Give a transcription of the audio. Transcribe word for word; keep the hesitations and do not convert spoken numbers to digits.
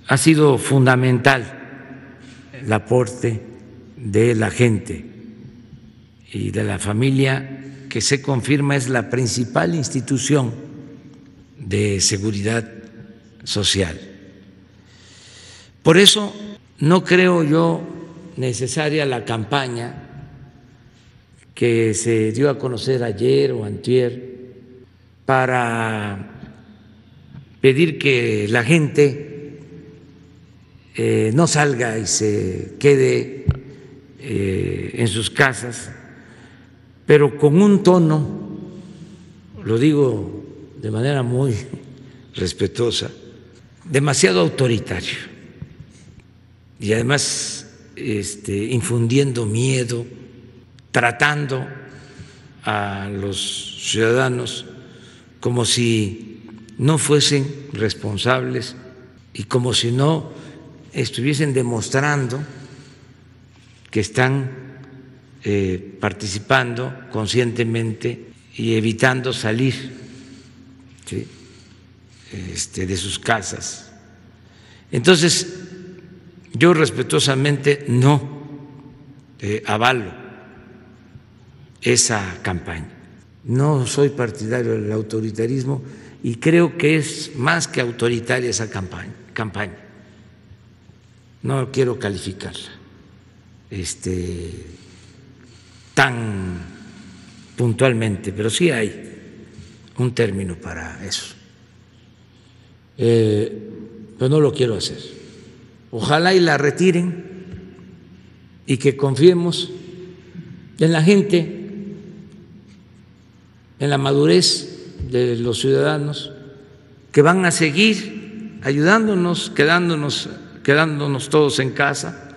ha sido fundamental el aporte de la gente y de la familia, que se confirma es la principal institución de seguridad social. Por eso no creo yo necesaria la campaña que se dio a conocer ayer o antier para pedir que la gente eh, no salga y se quede eh, en sus casas, pero con un tono, lo digo de manera muy respetuosa, demasiado autoritario y además este, infundiendo miedo, tratando a los ciudadanos como si no fuesen responsables y como si no estuviesen demostrando que están eh, participando conscientemente y evitando salir, ¿sí?, este, de sus casas. Entonces, yo respetuosamente no eh, avalo esa campaña. No soy partidario del autoritarismo y creo que es más que autoritaria esa campaña. campaña. No quiero calificarla este, tan puntualmente, pero sí hay un término para eso. Eh, pero no lo quiero hacer. Ojalá y la retiren y que confiemos en la gente, en la madurez de los ciudadanos, que van a seguir ayudándonos, quedándonos, quedándonos todos en casa,